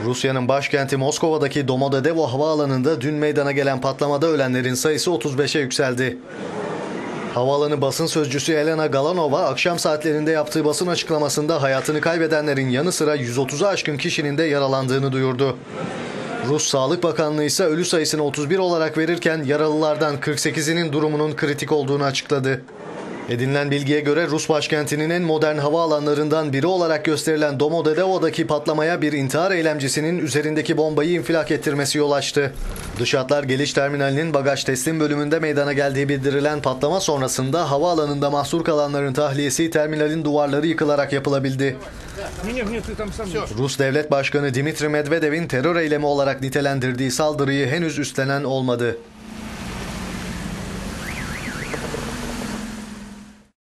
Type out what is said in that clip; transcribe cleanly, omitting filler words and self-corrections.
Rusya'nın başkenti Moskova'daki Domodedovo havaalanında dün meydana gelen patlamada ölenlerin sayısı 35'e yükseldi. Havaalanı basın sözcüsü Elena Galanova akşam saatlerinde yaptığı basın açıklamasında hayatını kaybedenlerin yanı sıra 130'a aşkın kişinin de yaralandığını duyurdu. Rus Sağlık Bakanlığı ise ölü sayısını 31 olarak verirken yaralılardan 48'inin durumunun kritik olduğunu açıkladı. Edinilen bilgiye göre Rus başkentinin en modern havaalanlarından biri olarak gösterilen Domodedovo'daki patlamaya bir intihar eylemcisinin üzerindeki bombayı infilak ettirmesi yol açtı. Dış hatlar geliş terminalinin bagaj teslim bölümünde meydana geldiği bildirilen patlama sonrasında havaalanında mahsur kalanların tahliyesi terminalin duvarları yıkılarak yapılabildi. Rus Devlet Başkanı Dmitri Medvedev'in terör eylemi olarak nitelendirdiği saldırıyı henüz üstlenen olmadı.